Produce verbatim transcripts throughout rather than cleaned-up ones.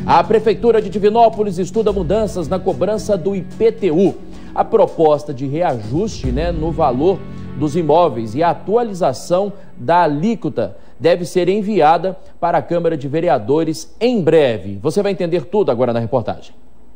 A Prefeitura de Divinópolis estuda mudanças na cobrança do I P T U. A proposta de reajuste, né, no valor dos imóveis e a atualização da alíquota deve ser enviada para a Câmara de Vereadores em breve. Você vai entender tudo agora na reportagem.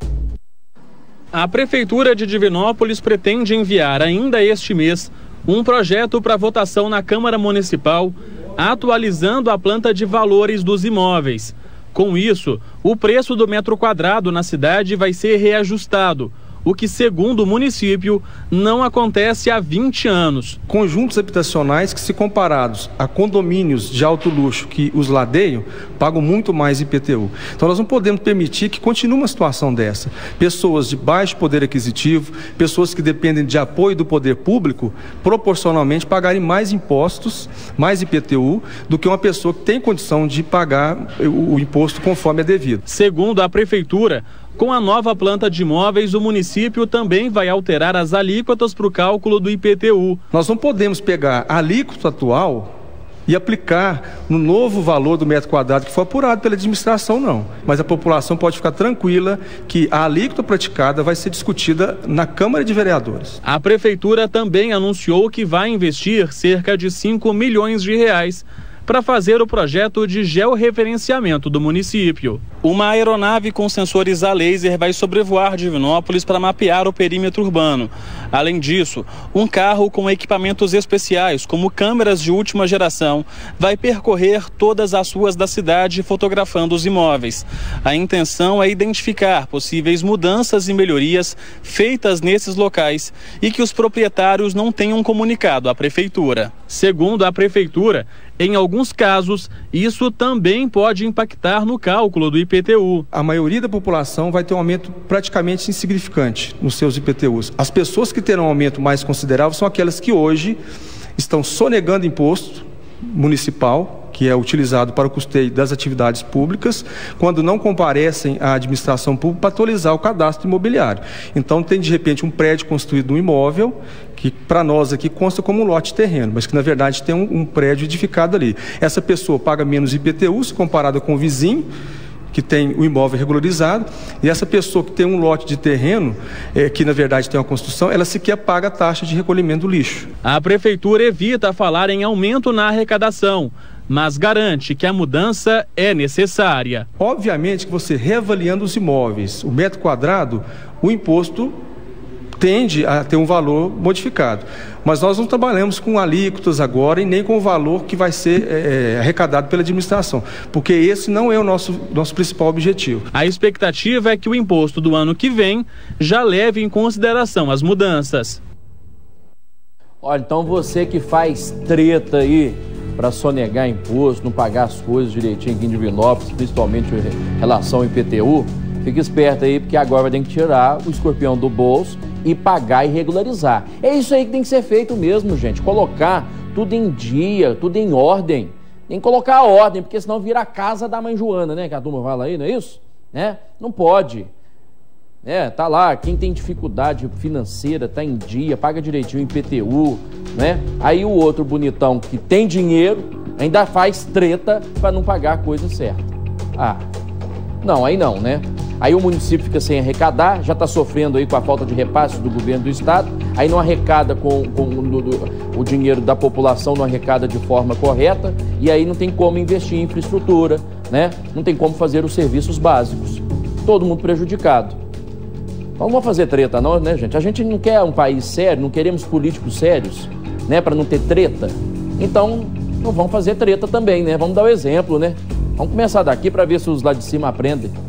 A Prefeitura de Divinópolis pretende enviar ainda este mês um projeto para votação na Câmara Municipal, atualizando a planta de valores dos imóveis. Com isso, o preço do metro quadrado na cidade vai ser reajustado, o que, segundo o município, não acontece há vinte anos. Conjuntos habitacionais que, se comparados a condomínios de alto luxo que os ladeiam, pagam muito mais I P T U. Então nós não podemos permitir que continue uma situação dessa. Pessoas de baixo poder aquisitivo, pessoas que dependem de apoio do poder público, proporcionalmente pagarem mais impostos, mais I P T U, do que uma pessoa que tem condição de pagar o, o imposto conforme é devido. Segundo a Prefeitura, com a nova planta de imóveis, o município também vai alterar as alíquotas para o cálculo do I P T U. Nós não podemos pegar a alíquota atual e aplicar no novo valor do metro quadrado que foi apurado pela administração, não. Mas a população pode ficar tranquila que a alíquota praticada vai ser discutida na Câmara de Vereadores. A Prefeitura também anunciou que vai investir cerca de cinco milhões de reais para fazer o projeto de georreferenciamento do município. Uma aeronave com sensores a laser vai sobrevoar Divinópolis para mapear o perímetro urbano. Além disso, um carro com equipamentos especiais, como câmeras de última geração, vai percorrer todas as ruas da cidade fotografando os imóveis. A intenção é identificar possíveis mudanças e melhorias feitas nesses locais e que os proprietários não tenham comunicado à Prefeitura. Segundo a Prefeitura, em alguns casos, isso também pode impactar no cálculo do I P T U. A maioria da população vai ter um aumento praticamente insignificante nos seus I P T Us. As pessoas que terão um aumento mais considerável são aquelas que hoje estão sonegando imposto municipal, que é utilizado para o custeio das atividades públicas, quando não comparecem à administração pública para atualizar o cadastro imobiliário. Então tem de repente um prédio construído num imóvel, que para nós aqui consta como um lote de terreno, mas que na verdade tem um, um prédio edificado ali. Essa pessoa paga menos I P T U se comparada com o vizinho, que tem o imóvel regularizado, e essa pessoa que tem um lote de terreno, é, que na verdade tem uma construção, ela sequer paga a taxa de recolhimento do lixo. A Prefeitura evita falar em aumento na arrecadação, mas garante que a mudança é necessária. Obviamente que você reavaliando os imóveis, o metro quadrado, o imposto tende a ter um valor modificado. Mas nós não trabalhamos com alíquotas agora e nem com o valor que vai ser é, arrecadado pela administração, porque esse não é o nosso, nosso principal objetivo. A expectativa é que o imposto do ano que vem já leve em consideração as mudanças. Olha, então você que faz treta aí para sonegar imposto, não pagar as coisas direitinho aqui em Divinópolis, principalmente em relação ao I P T U, fica esperto aí, porque agora vai ter que tirar o escorpião do bolso e pagar e regularizar. É isso aí que tem que ser feito mesmo, gente. Colocar tudo em dia, tudo em ordem. Tem que colocar a ordem, porque senão vira a casa da mãe Joana, né? Que a turma fala aí, não é isso? Né? Não pode. É, tá lá, quem tem dificuldade financeira, tá em dia, paga direitinho o I P T U, né? Aí o outro bonitão que tem dinheiro ainda faz treta para não pagar a coisa certa. Ah, não, aí não, né? Aí o município fica sem arrecadar, já está sofrendo aí com a falta de repasse do governo do estado, aí não arrecada com, com do, do, o dinheiro da população, não arrecada de forma correta, e aí não tem como investir em infraestrutura, né? Não tem como fazer os serviços básicos. Todo mundo prejudicado. Então não vamos fazer treta não, né, gente? A gente não quer um país sério, não queremos políticos sérios, né, para não ter treta. Então não vamos fazer treta também, né? Vamos dar o exemplo, né? Vamos começar daqui para ver se os lá de cima aprendem.